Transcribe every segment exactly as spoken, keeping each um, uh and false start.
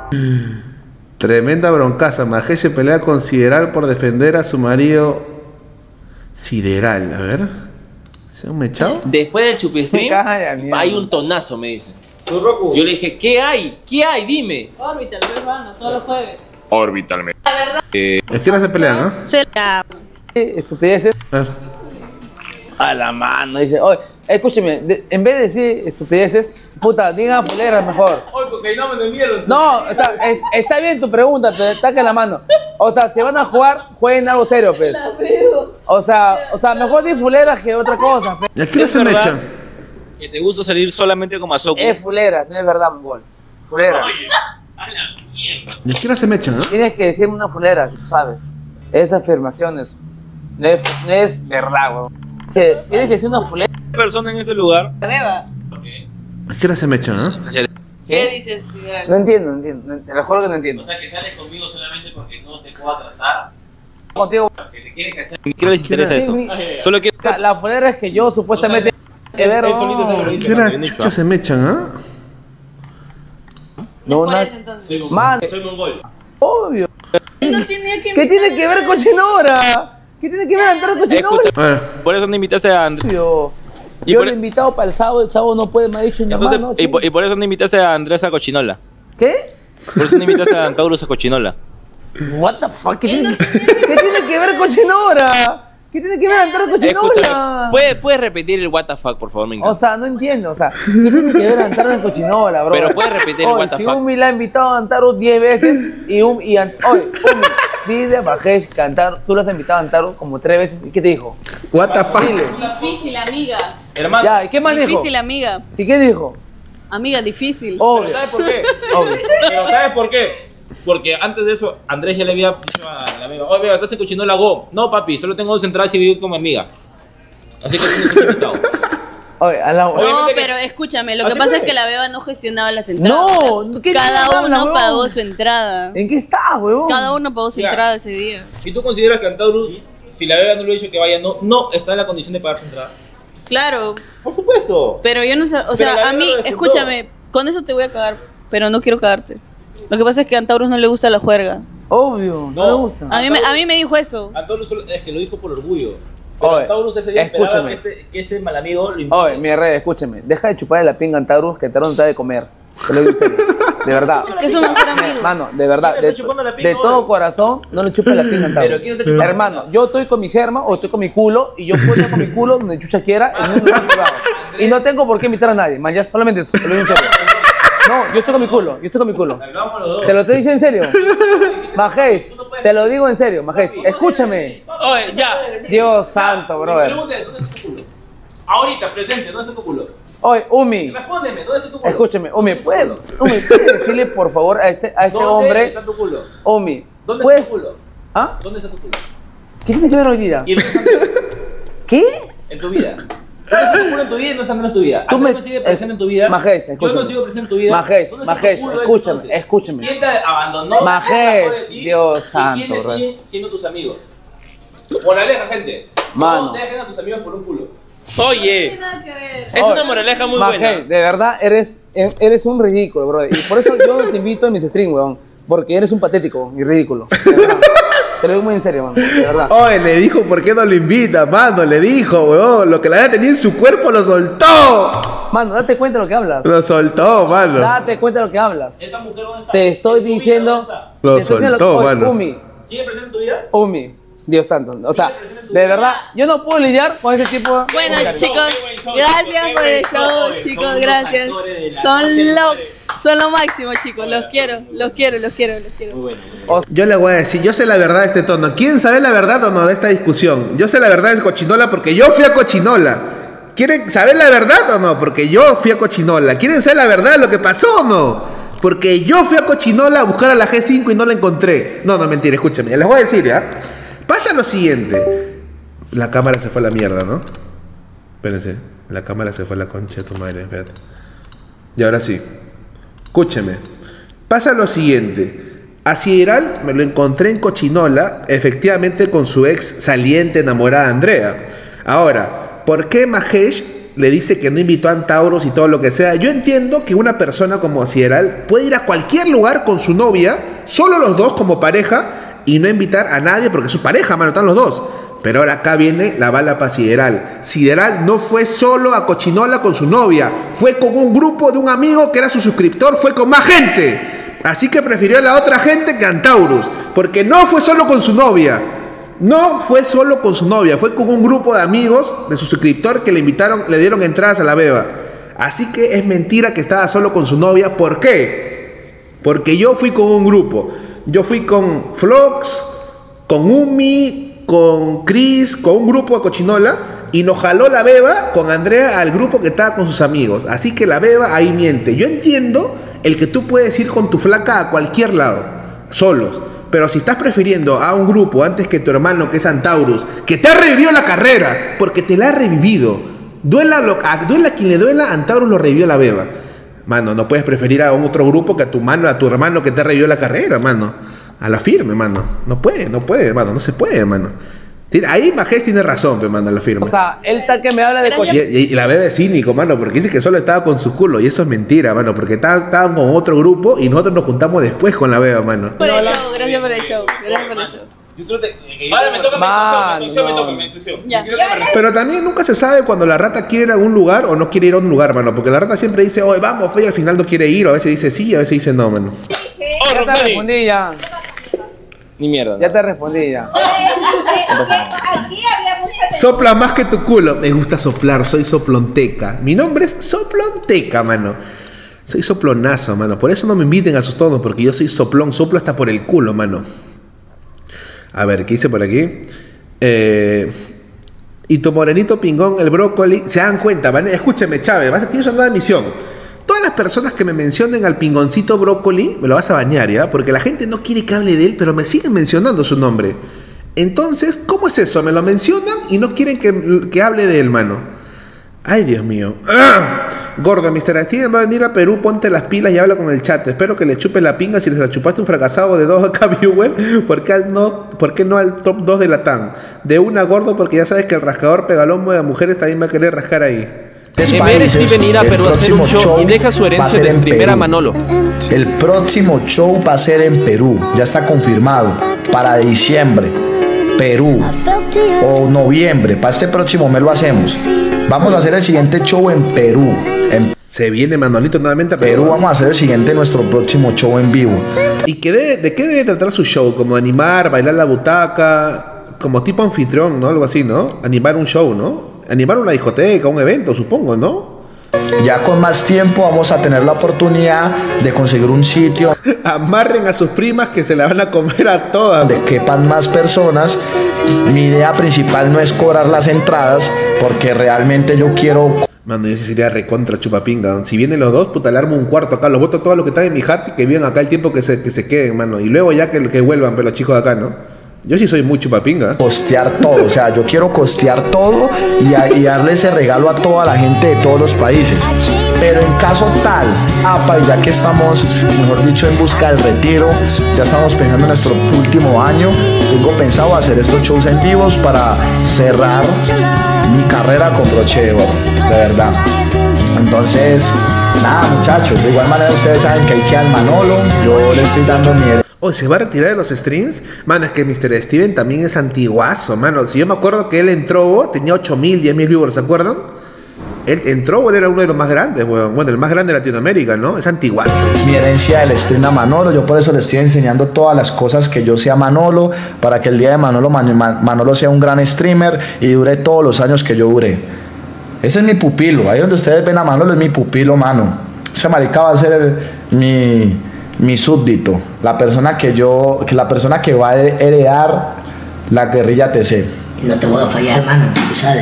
Tremenda broncaza. Mahesh se pelea con Sideral por defender a su marido. Sideral, a ver. ¿Se ha un mechado? Después del chupistream hay un tonazo, me dice. Yo le dije, ¿qué hay? ¿Qué hay? Dime. Orbital, pues van todos los jueves. Orbital, me. La verdad. Eh, es que no se pelean, ¿no? Se la... Estupideces. A ver. A la mano, dice, oye, escúcheme, de, en vez de decir estupideces, puta, digan fuleras mejor. Oye, porque no me de miedo. No, está, es, está bien tu pregunta, pero taca la mano. O sea, si van a jugar, jueguen algo serio, pues. O sea, o sea, mejor di fuleras que otra cosa, pues. ¿Y a qué no se mecha? Que te gusta salir solamente con Mazoku. Es fulera, no es verdad, mongol. Fulera. A la mierda. ¿Y a qué no se mecha, no? Tienes que decirme una fulera, tú sabes. Esas afirmaciones. No es, no es verdad, weón. Que tienes que decir una fulera. Persona en ese lugar. Beba. ¿A qué no se mecha, no? ¿Qué dices, Sideral? No entiendo, no entiendo. Te lo juro que no entiendo. O sea, que sales conmigo solamente porque no te puedo atrasar. Contigo. Que te quieren cachar. ¿Qué les interesa eso? Solo quiero... La fulera es que yo supuestamente... Él solito se lo ¿A dice, qué bien las dicho, chuchas se mechan, ah? No, ¿Cuál na- es entonces? Man, Soy mongol. obvio. No tenía que ¿Qué tiene que ver Cochinora? ¿Qué tiene que ver entrar a Cochinora? A ver. Por eso no invitaste a Andrés. Obvio. Y Yo por- lo he invitado para el sábado, el sábado no puede, me ha dicho mi Entonces, hermano. y, por, y por eso no invitaste a Andrés a Cochinola. ¿Qué? Por eso no invitaste a Antaurus a Cochinola. What the fuck? ¿Qué tiene, que, ¿qué tiene que ver Cochinora? ¿Qué tiene que ver entrar a Cochinora? Escúchame, ¿puedes, ¿puedes repetir el what the fuck, por favor? Me O encanta. sea, no entiendo, o sea, ¿qué tiene que ver Antaro en Cochinola, bro? Pero puedes repetir el Oye, what the si fuck. Umi la ha invitado a Antaro diez veces y un y An- oye, Umi, dile a Mahesh que Antaro, tú lo has invitado a Antaro como tres veces, ¿y qué te dijo? What the fuck? Dile. Difícil, amiga. Hermano, Ya, ¿y qué más dijo? Difícil, amiga. ¿Y qué dijo? Amiga, difícil. Obvio, ¿sabes por qué? obvio. Pero ¿sabes por qué? Porque antes de eso, Andrés ya le había dicho a la amiga, oye, Beba, estás en Cochinola Go. No, papi, solo tengo dos entradas y vivo con mi amiga. Así que tienes un invitado. Oye, a la... No, Obviamente que- pero escúchame, lo que Así pasa fue. es que la Beba no gestionaba las entradas. No, O sea, ¿qué cada hablas, uno huevón? pagó su entrada. ¿En qué está, huevón? Cada uno pagó su Ya. entrada ese día. ¿Y tú consideras que Antaurus, si la Beba no le ha dicho que vaya, no, no está en la condición de pagar su entrada? Claro, Por supuesto. pero yo no sé, o Pero la sea, a Beba mí, lo descontó. escúchame, con eso te voy a cagar, pero no quiero cagarte. Lo que pasa es que a Antaurus no le gusta la juerga. Obvio, no, No. le gusta. A mí, me, a mí me dijo eso. Antaurus solo- es que lo dijo por orgullo. Pero Oye, Antaurus ese día esperaba escúchame. que, este, que ese mal amigo lo invitó. Oye, mi rey, escúchame, deja de chuparle la pinga a Antaro, que Antaro no te ha de comer. Te lo digo en serio. De verdad. Que es su mejor amigo. Hermano, de verdad, ¿Quién le de, está chupando la pinga de todo ahora? corazón, no le chupes la pinga a Antaro. Pero ¿quién está chupando la Hermano, pinga? yo estoy con mi germa o estoy con mi culo y yo puedo estar con mi culo donde chucha quiera en un lugar privado. Y no tengo por qué invitar a nadie, man, ya solamente eso, te lo digo en serio. No, yo estoy con mi culo, yo estoy con mi culo. Salgamos los dos. Te lo estoy diciendo en serio. Majés, te lo digo en serio, Majés, escúchame. Oye, ya. Dios santo, brother. Pregúntale, ¿dónde está tu culo? Ahorita, presente, ¿dónde está tu culo? Oye, Umi, Respóndeme, ¿dónde está tu culo? escúchame, Umi, ¿puedes, Umi, ¿puedes decirle por favor a este, a este ¿Dónde hombre, está tu culo? Umi, ¿Dónde ¿puedes? está tu culo? ¿Ah? ¿Dónde está tu culo? ¿Qué tiene que ver hoy día? ¿Y dónde está tu culo? ¿Qué? En tu vida. ¿Dónde está tu culo en tu vida y no está en tu vida? Tú Andrés me- no sigue presente en tu vida. Majés, Yo escúchame. no sigo presente en tu vida. Majés, ¿Dónde está tu Majés, culo desde escúchame, entonces? escúchame. ¿Quién te abandonó? Majés, ¿Quién te dejó de ti? Dios ¿Y santo, quiénes bro. siguen siendo tus amigos? Moraleja, gente. Mano. No dejen a sus amigos por un culo. Oye, nada que ver. es una moraleja muy Majés, buena. de verdad, eres, eres un ridículo, bro. Y por eso yo no te invito a mis streams, weón. Porque eres un patético y ridículo. De verdad. Te lo digo muy en serio, man. De verdad. Oye, le dijo por qué no lo invita, mano. Le dijo, weón. Lo que la había tenido en su cuerpo lo soltó. Mano, date cuenta de lo que hablas. Lo soltó, mano. Date cuenta de lo que hablas. ¿Esa mujer dónde está? Te estoy ¿En tu vida diciendo. dónde está? Lo te estoy diciendo soltó, oye, mano. Umi, ¿Sigue presente en tu vida? Umi, Dios santo. O sea, de verdad, yo no puedo lidiar con ese tipo de. Bueno, Qué buen chicos, show, qué buen show, gracias qué por buen el show, show, oye, chicos, son unos gracias. actores de la Son noche, lo, madre. son lo máximo, chicos, los quiero, los quiero, los quiero, los quiero. Muy bueno. Muy bueno. Yo le voy a decir, yo sé la verdad de este tono. ¿Quieren saber la verdad o no de esta discusión? Yo sé la verdad de Cochinola porque yo fui a Cochinola. ¿Quieren saber la verdad o no? Porque yo fui a Cochinola. ¿Quieren saber la verdad de lo que pasó o no? Porque yo fui a Cochinola a buscar a la G cinco y no la encontré. No, no, mentira, escúchame. Les voy a decir, ¿ya? Pasa lo siguiente. La cámara se fue a la mierda, ¿no? Espérense. La cámara se fue a la concha de tu madre, espérate. Y ahora sí. Escúcheme. Pasa lo siguiente. A Sideral me lo encontré en Cochinola, efectivamente con su ex saliente enamorada Andrea. Ahora, ¿por qué Mahesh le dice que no invitó a Antauros y todo lo que sea. Yo entiendo que una persona como Sideral puede ir a cualquier lugar con su novia, solo los dos como pareja, y no invitar a nadie porque es su pareja, mano, están los dos. Pero ahora acá viene la bala para Sideral. Sideral no fue solo a Cochinola con su novia, fue con un grupo de un amigo que era su suscriptor, fue con más gente. Así que prefirió a la otra gente que a Antaurus, porque no fue solo con su novia. No fue solo con su novia, fue con un grupo de amigos de su suscriptor que le invitaron, le dieron entradas a la beba. Así que es mentira que estaba solo con su novia. ¿Por qué? Porque yo fui con un grupo. Yo fui con Flox, con Umi, con Chris, con un grupo de Cochinola, y nos jaló la beba con Andrea al grupo que estaba con sus amigos. Así que la beba ahí miente. Yo entiendo el que tú puedes ir con tu flaca a cualquier lado, solos. Pero si estás prefiriendo a un grupo antes que tu hermano, que es Antaurus, que te ha revivido la carrera, porque te la ha revivido, duela, lo, a, duela a quien le duela, Antaurus lo revivió la beba. Mano, no puedes preferir a un otro grupo que a tu mano, a tu hermano que te ha revivido la carrera, mano. A la firme, mano. No puede, no puede, mano, no se puede, mano. Ahí Majés tiene razón, pues, mano, la firme. O sea, él tal que me habla de coche. Y, y, y la beba es cínico, mano, porque dice que solo estaba con su culo. Y eso es mentira, mano, porque estaban con otro grupo y nosotros nos juntamos después con la beba, mano. Por el show, gracias por el show. Gracias por el show. Yo solo te... Vale, me toca mi intuición, me toca mi intuición. Ya. Pero también nunca se sabe cuando la rata quiere ir a un lugar o no quiere ir a un lugar, mano. Porque la rata siempre dice, oye, vamos, pues, y al final no quiere ir. O a veces dice sí, a veces dice no, mano. Oh, Ya te Roxani. respondí ya. Ni mierda. Ya te respondí ya. Aquí había mucha Sopla más que tu culo. Me gusta soplar, soy soplonteca. Mi nombre es Soplonteca, mano. Soy soplonazo, mano. Por eso no me inviten a sus tonos, porque yo soy soplón, soplo hasta por el culo, mano. A ver, ¿qué hice por aquí? Eh, y tu morenito pingón, el brócoli. Se dan cuenta, ¿vale? Escúcheme, Chávez, vas a tienes una nueva misión. Todas las personas que me mencionen al pingoncito brócoli, me lo vas a bañar, ¿ya? Porque la gente no quiere que hable de él, pero me siguen mencionando su nombre. Entonces, ¿cómo es eso? Me lo mencionan y no quieren que, que hable de él, mano. Ay, Dios mío. ¡Ah! Gordo, mister Steven va a venir a Perú, ponte las pilas y habla con el chat. Espero que le chupes la pinga si les la chupaste un fracasado de dos K viewer. ¿Por qué, al no, ¿Por qué no al top dos de la T A M? De una, gordo, porque ya sabes que el rascador pegalomo de mujeres también va a querer rascar ahí. Ever Steven irá a Perú a hacer un show y deja su herencia de streamer a Manolo. El próximo show va a ser en Perú, ya está confirmado, para diciembre, Perú, o noviembre, para este próximo mes lo hacemos. Vamos a hacer el siguiente show en Perú. En Se viene Manolito nuevamente a Perú vamos a hacer el siguiente, nuestro próximo show en vivo. ¿Y qué debe- de qué debe tratar su show? Como de animar, bailar la butaca, como tipo anfitrión, ¿no? Algo así, ¿no? Animar un show, ¿no? Animar una discoteca, un evento, supongo, ¿no? Ya con más tiempo vamos a tener la oportunidad de conseguir un sitio Amarren a sus primas que se la van a comer a todas. donde quepan más personas. Mi idea principal no es cobrar las entradas, porque realmente yo quiero Mano, yo sí sería recontra chupapinga. Si vienen los dos, puta, le armo un cuarto acá. Los voto todos los que están en mi hat y que vivan acá el tiempo que se, que se queden, mano. Y luego ya que, que vuelvan, pero los chicos de acá, ¿no? Yo sí soy muy chupapinga. costear todo, o sea, yo quiero costear todo y, a- y darle ese regalo a toda la gente de todos los países. Pero en caso tal, apa, y ya que estamos, mejor dicho, en busca del retiro, ya estamos pensando en nuestro último año, tengo pensado hacer estos shows en vivos para cerrar mi carrera con broche de oro, de verdad. Entonces, nada, muchachos, de igual manera ustedes saben que hay que al Manolo, yo le estoy dando mi... Oh, ¿se va a retirar de los streams? Mano, es que mister Steven también es antiguazo, mano. Si yo me acuerdo que él entró, tenía ocho mil, diez mil viewers, ¿se acuerdan? Él entró, él era uno de los más grandes, weón. Bueno, el más grande de Latinoamérica, ¿no? Es antiguazo. mi herencia del stream a Manolo. Yo por eso le estoy enseñando todas las cosas que yo sé a Manolo, para que el día de Manolo, Man- Man- Manolo sea un gran streamer y dure todos los años que yo duré. Ese es mi pupilo. Ahí donde ustedes ven a Manolo es mi pupilo, mano. Ese marica va a ser el- mi, mi súbdito, la persona que yo, que la persona que va a heredar la guerrilla T C. No te voy a fallar, hermano, tú sabes.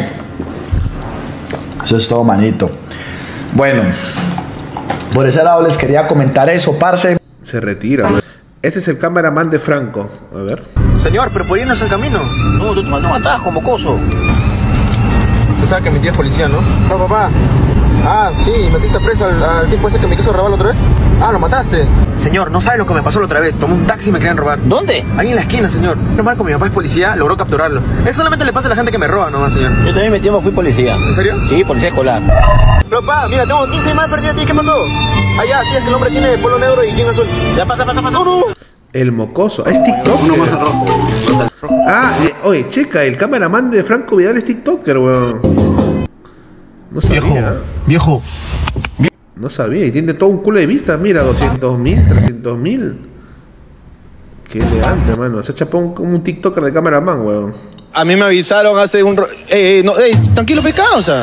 Eso es todo, manito. Bueno, por ese lado les quería comentar eso, parce. Se retira, weón. Ese es el cameraman de Franco. A ver. Señor, pero por ahí no es el camino. No, tú te mandó un atajo, mocoso. Usted sabe que mi tía es policía, ¿no? No, papá. Ah, sí, metiste preso al, al tipo ese que me quiso robar la otra vez. Ah, lo mataste. Señor, no sabe lo que me pasó la otra vez. Tomé un taxi y me querían robar. ¿Dónde? Ahí en la esquina, señor. Normal, como mi papá es policía, logró capturarlo. Eso solamente le pasa a la gente que me roba nomás, señor. Yo también metí, fui policía. ¿En serio? Sí, policía escolar. Pero pa, mira, tengo quince más perdidas de ti. ¿Qué pasó? Allá, sí, es que el hombre tiene polo negro y jean azul. Ya pasa, pasa, pasa. No, no. El mocoso. Ah, es TikTok. Ah, eh, oye, checa, el cameraman de Franco Vidal es TikToker, weón. No sabía. Viejo, viejo. No sabía, y tiene todo un culo de vistas, mira, doscientos mil, trescientos mil. Qué elegante, mano. Se ha chapado como un TikToker de cameraman, weón. A mí me avisaron hace un... Ro ey, ey, no, ey, tranquilo, pecado, o sea.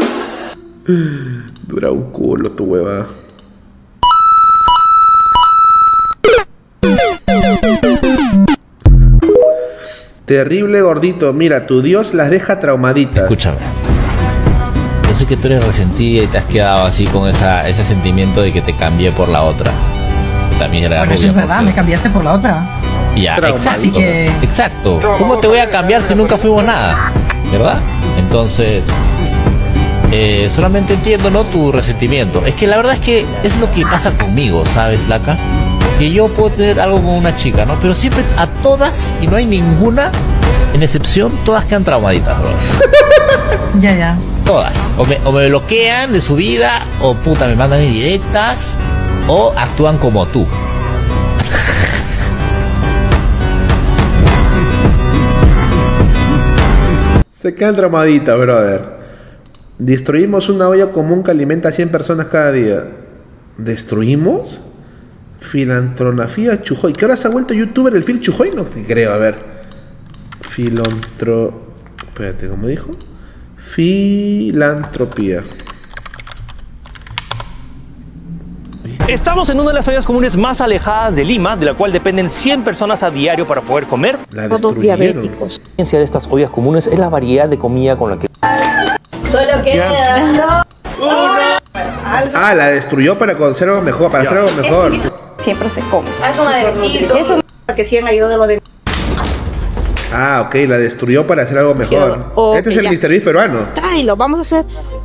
Dura un culo tu hueva. Terrible gordito, mira, tu Dios las deja traumaditas. Escúchame. Yo sé que tú eres resentida y te has quedado así con esa, ese sentimiento de que te cambié por la otra. También era Pero eso es verdad, me cambiaste por la otra. Ya, exacto. Así que... Exacto. ¿Cómo te voy a cambiar si nunca fuimos nada? ¿Verdad? Entonces, eh, solamente entiendo, ¿no?, tu resentimiento. Es que la verdad es que es lo que pasa conmigo, ¿sabes, Laca? Que yo puedo tener algo con una chica, ¿no? Pero siempre a todas, y no hay ninguna, en excepción, todas quedan traumaditas, bro. Ya, ya. Todas. O me, o me bloquean de su vida, o puta, me mandan indirectas, o actúan como tú. Se quedan traumaditas, brother. Destruimos una olla común que alimenta a cien personas cada día. ¿Destruimos? Filantronafía Chujoy. ¿Qué hora se ha vuelto youtuber el Phil Chujoy? No te creo, a ver. Filantro... Espérate, ¿cómo dijo? Filantropía. Estamos en una de las ollas comunes más alejadas de Lima, de la cual dependen cien personas a diario para poder comer. Todos diabéticos. La diferencia de estas ollas comunes es la variedad de comida con la que... Solo queda... Ah, la destruyó para hacer algo mejor, para hacer algo mejor. Siempre se come. Haz un aderecito. Eso que sí han ayudado de lo de... Ah, ok, la destruyó para hacer algo mejor. Okay, este es el ya. mister Beast peruano. Tráelo, vamos a hacer...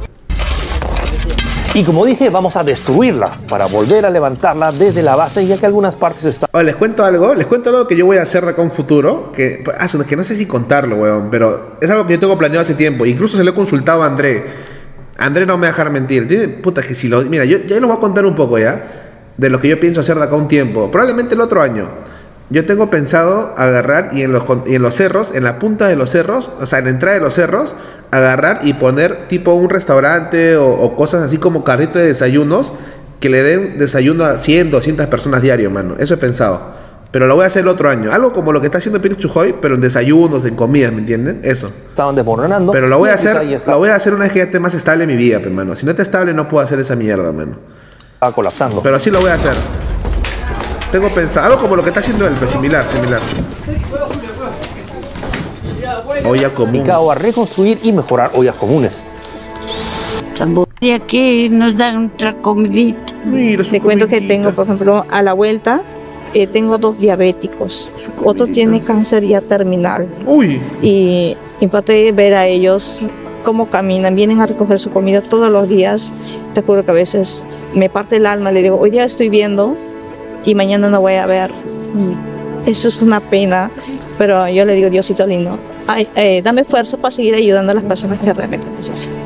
Y como dije, vamos a destruirla para volver a levantarla desde la base, ya que algunas partes están... Oh, les cuento algo, les cuento algo que yo voy a hacer de acá a un futuro, que, ah, es que no sé si contarlo, weón, pero es algo que yo tengo planeado hace tiempo. Incluso se lo he consultado a André. André no me va a dejar mentir. Tiene, puta, que si lo... Mira, yo ya les voy a contar un poco ya, de lo que yo pienso hacer de acá a un tiempo. Probablemente el otro año. Yo tengo pensado agarrar y en los, y en los cerros, en la punta de los cerros, o sea, en la entrada de los cerros, agarrar y poner tipo un restaurante o, o cosas así como carrito de desayunos que le den desayuno a cien, doscientas personas diario, mano. Eso he pensado. Pero lo voy a hacer el otro año. Algo como lo que está haciendo Pino Chujoy, pero en desayunos, en comidas, ¿me entienden? Eso. Estaban desmoronando. Pero lo voy a hacer, lo voy a hacer una vez que ya esté más estable en mi vida, mano. Si no está estable, no puedo hacer esa mierda, mano. Estaba colapsando. Pero sí lo voy a hacer. Tengo pensado, algo como lo que está haciendo él, pues similar, similar. Olla común. Dedicado a reconstruir y mejorar ollas comunes. Y aquí nos dan otra comidita. Mira, Te cuento que tengo, por ejemplo, a la vuelta, eh, tengo dos diabéticos. Otro tiene cáncer ya terminal. Uy. Y impacté ver a ellos cómo caminan, vienen a recoger su comida todos los días. Te juro que a veces me parte el alma, le digo, hoy día estoy viendo y mañana no voy a ver. Eso es una pena, pero yo le digo, Diosito lindo, ay, eh, dame fuerza para seguir ayudando a las personas que realmente necesitan.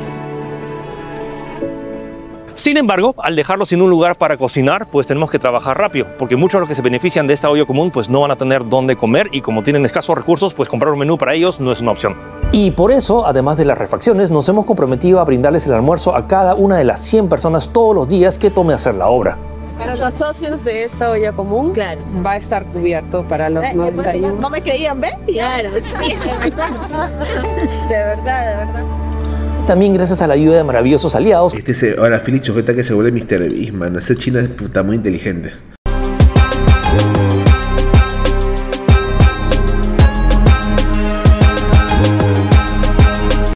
Sin embargo, al dejarlo sin un lugar para cocinar, pues tenemos que trabajar rápido, porque muchos de los que se benefician de esta olla común pues no van a tener dónde comer y como tienen escasos recursos, pues comprar un menú para ellos no es una opción. Y por eso, además de las refacciones, nos hemos comprometido a brindarles el almuerzo a cada una de las cien personas todos los días que tome hacer la obra. Para los socios de esta olla común, claro, va a estar cubierto para los noventa y uno. ¿No me creían, ven? Claro, sí, de verdad. De verdad, de verdad. También gracias a la ayuda de maravillosos aliados. Este se, ahora Philip Chujoy que se vuelve mister Beast, mano. Ese chino es puta muy inteligente.